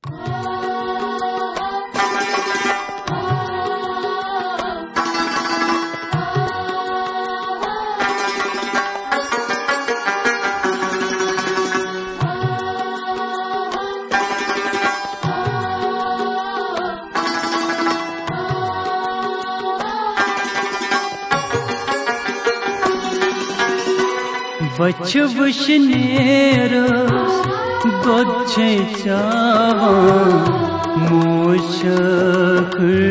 बच्छ वुशनेरस गोच्छे चावा मोशखर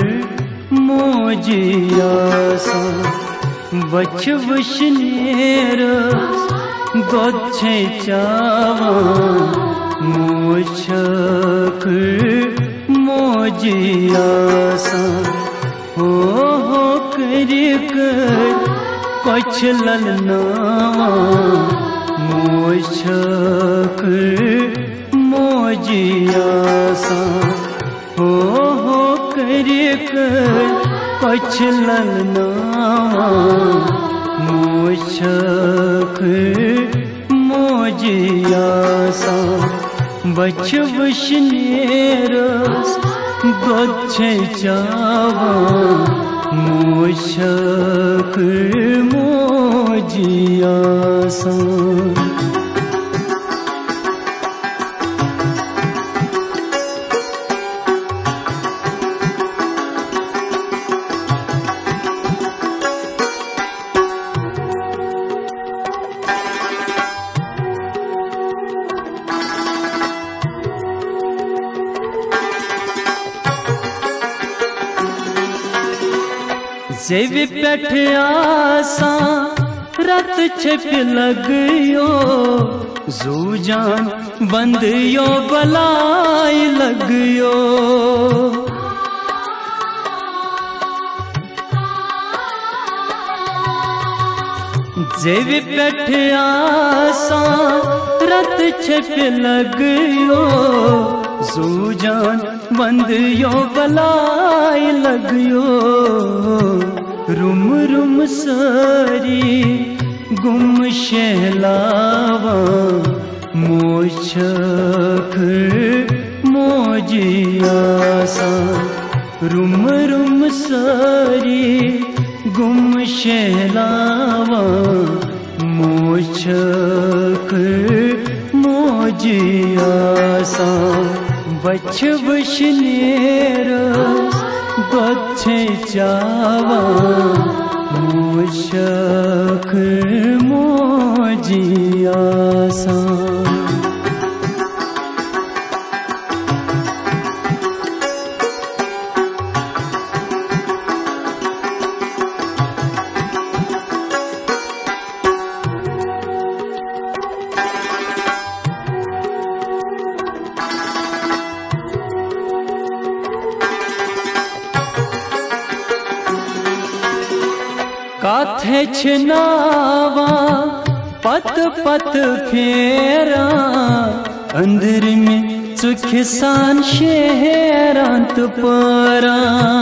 मोजियासा बच्छ वुशनेरस गोच्छे चावा मोशखर मोजियासा हो कर कछ ललनावा मोशखर मोजियासा हो कर कछ ललनावा मोशखर मोजियासा बच्छ वुशनेरस गोच्छे चावा मोशखर मोजियासा जेवी पेठ आसा रत छिप लगयो जूजान बंदियो बलाई लगयो जेवी पेठ आसा रत छिप लगयो जूजान बंदियो बलाई लगयो रुम रुम सारी गुम शहलावा मोशखर मोजियासा रुम रुम सारी गुम शहलावा मोशखर मोजियासा बच्छ वुशनेरस गोच्छे चावा मोशखर मोजियासा काथे छनावा पत पत फेरा अंदर में सुखसान शहरांत परा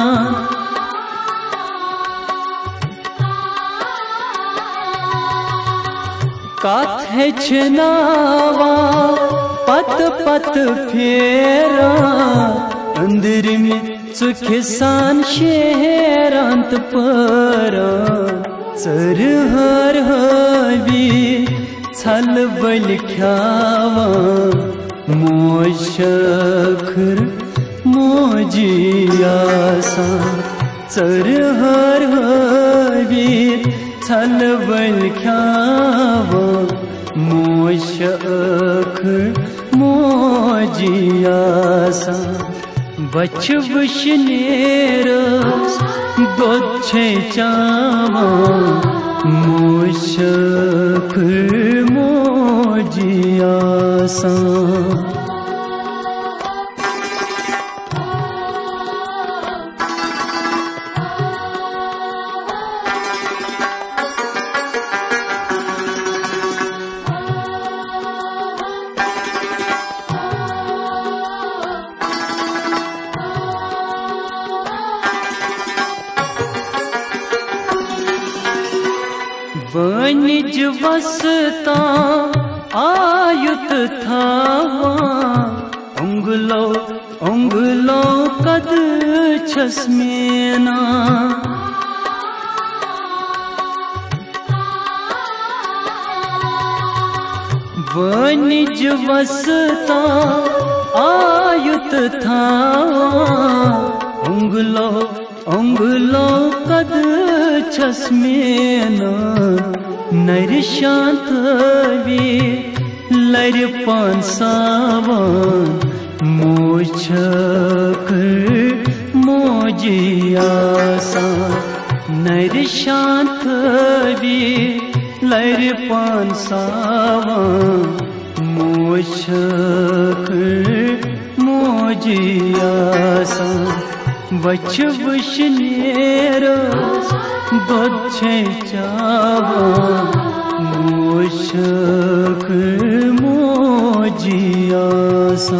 काथे छनावा पत पत फेरा अंदर में सुखसान शहरांत परा सर हर हवी छल बल ख्यावा मोशखर मोजियासा सर हर हवी छल बल ख्यावा मोशखर मोजियासा बच्छ वुशनेरस गोच्छे चावा मोशखर मोजियासा वनिज वसता आयुत थावा उंगलो उंगलो कद छसमेना वनिज वसता आयुत था उंगलो उंगलो कद छसमेना नर शांत वे लर पांसावान मोछक मोजियासा नर शांत वे लर पांसावान मोछक मोजियासा वच वशनेर दोछे चावा मोछक मोजियासा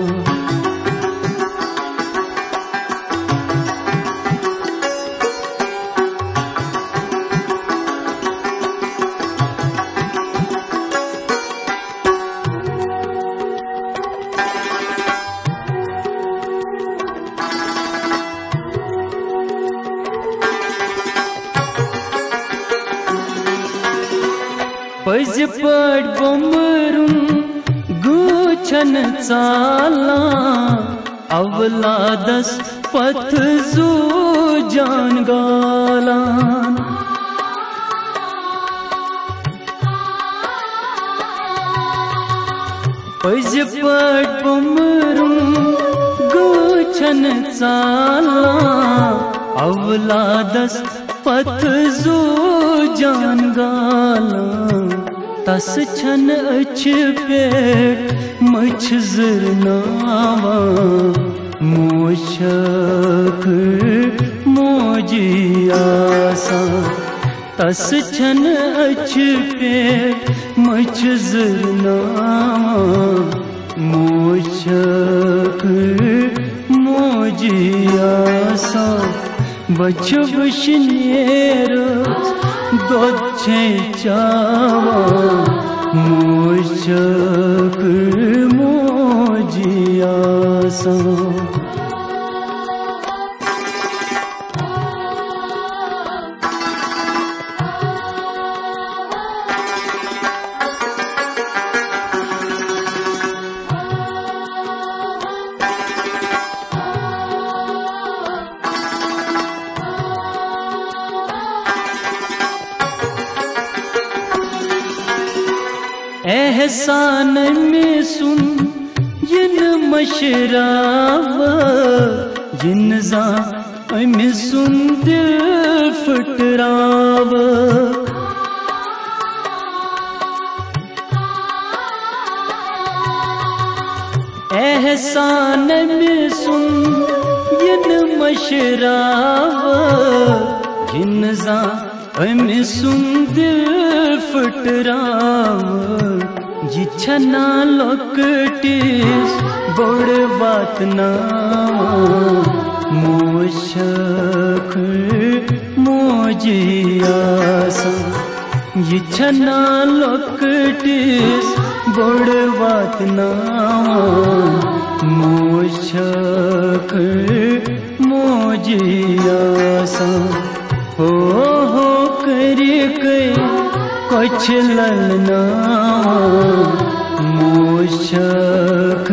पज पड़ बुमरुन गुछन चाला अवलादस पथ जू जान गालान पज पड़ बुमरुन गुछन चाला अवलादस पथ जू जान गालान तस छन अछ पेट मछ जरनावा मोशक मोजियासा तस छन अछ पेट मछ जरनावा मोशक मोजियासा बच वशनेर दोछे चावा मोशक मोजियासा एहसान में सुन जिन मशराव जिन जा में सुन दिल फटराव एहसान में सुन जिन मशराव जिन जा में सुन दिल फटराव जिछना लोकटिस बड़ बात ना मोशक मोजियासा जिछना लोकटिस बड़ बात ना मोशक मोजियासा हो करके कुछ ललना मोशक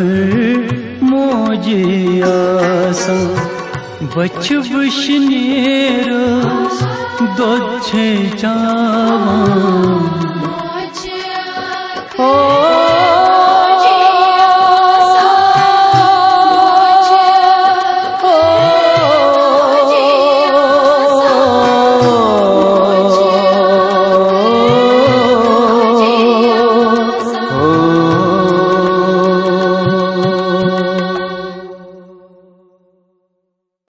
मोजियासा बच वशनेर दोछे चावा